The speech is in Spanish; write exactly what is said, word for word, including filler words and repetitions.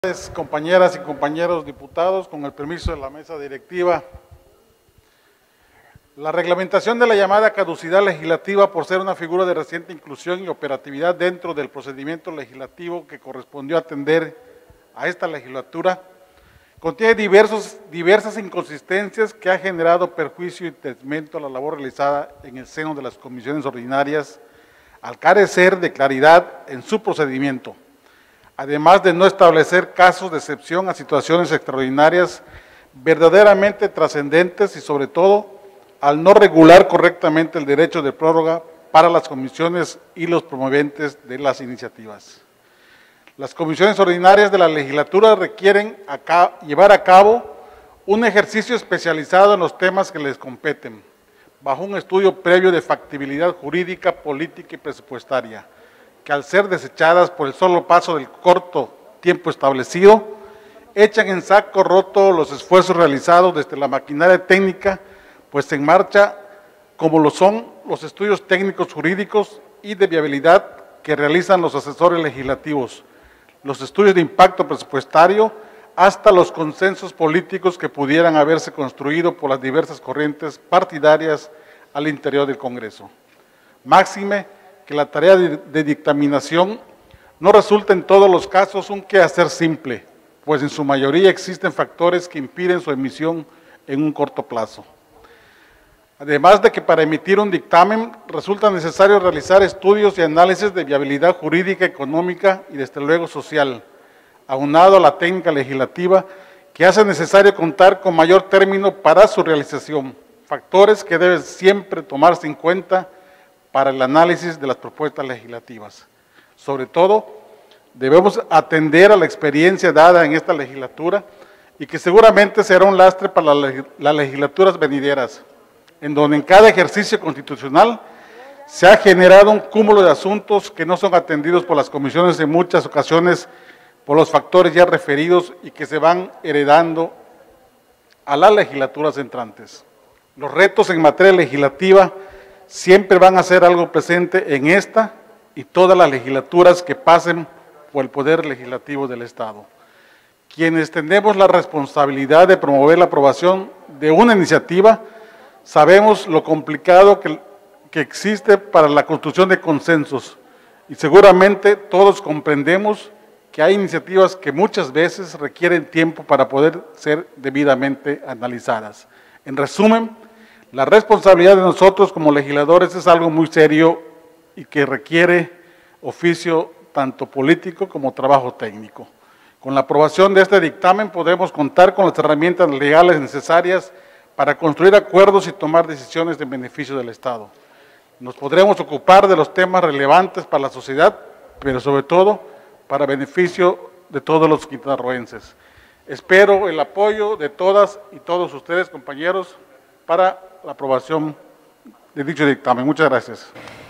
tardes, compañeras y compañeros diputados, con el permiso de la mesa directiva. La reglamentación de la llamada caducidad legislativa, por ser una figura de reciente inclusión y operatividad dentro del procedimiento legislativo que correspondió atender a esta legislatura, contiene diversos, diversas inconsistencias que ha generado perjuicio y detrimento a la labor realizada en el seno de las comisiones ordinarias, al carecer de claridad en su procedimiento, además de no establecer casos de excepción a situaciones extraordinarias verdaderamente trascendentes y, sobre todo, al no regular correctamente el derecho de prórroga para las comisiones y los promoventes de las iniciativas. Las comisiones ordinarias de la legislatura requieren acá, llevar a cabo un ejercicio especializado en los temas que les competen, bajo un estudio previo de factibilidad jurídica, política y presupuestaria, que al ser desechadas por el solo paso del corto tiempo establecido, echan en saco roto los esfuerzos realizados desde la maquinaria técnica, pues en marcha, como lo son los estudios técnicos jurídicos y de viabilidad que realizan los asesores legislativos, los estudios de impacto presupuestario, hasta los consensos políticos que pudieran haberse construido por las diversas corrientes partidarias al interior del Congreso. Máxime que la tarea de, de dictaminación no resulta en todos los casos un quehacer simple, pues en su mayoría existen factores que impiden su emisión en un corto plazo. Además de que para emitir un dictamen resulta necesario realizar estudios y análisis de viabilidad jurídica, económica y desde luego social, aunado a la técnica legislativa que hace necesario contar con mayor término para su realización, factores que deben siempre tomarse en cuenta para el análisis de las propuestas legislativas. Sobre todo, debemos atender a la experiencia dada en esta legislatura y que seguramente será un lastre para las legislaturas venideras, en donde en cada ejercicio constitucional se ha generado un cúmulo de asuntos que no son atendidos por las comisiones en muchas ocasiones por los factores ya referidos y que se van heredando a las legislaturas entrantes. Los retos en materia legislativa siempre van a ser algo presente en esta y todas las legislaturas que pasen por el Poder Legislativo del Estado. Quienes tenemos la responsabilidad de promover la aprobación de una iniciativa, sabemos lo complicado que, que existe para la construcción de consensos y seguramente todos comprendemos que hay iniciativas que muchas veces requieren tiempo para poder ser debidamente analizadas. En resumen, la responsabilidad de nosotros como legisladores es algo muy serio y que requiere oficio tanto político como trabajo técnico. Con la aprobación de este dictamen podemos contar con las herramientas legales necesarias para construir acuerdos y tomar decisiones en beneficio del Estado. Nos podremos ocupar de los temas relevantes para la sociedad, pero sobre todo para beneficio de todos los quintanarroenses. Espero el apoyo de todas y todos ustedes, compañeros, para la aprobación de dicho dictamen. Muchas gracias.